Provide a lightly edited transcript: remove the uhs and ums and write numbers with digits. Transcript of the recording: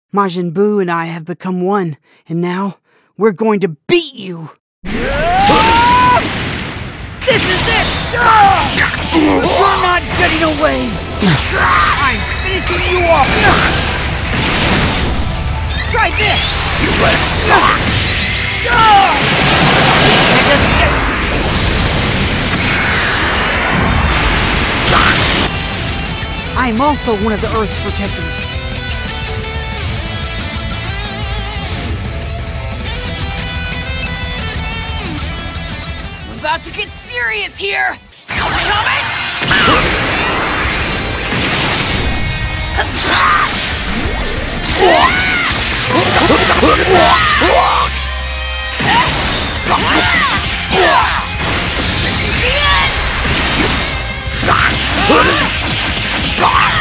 Majin Buu and I have become one, and now we're going to beat you! This is it! You're not getting away! I'm finishing you off! Try this! You better And escape! I'm also one of the Earth Protectors. I'm about to get serious here! Coming! This is the end!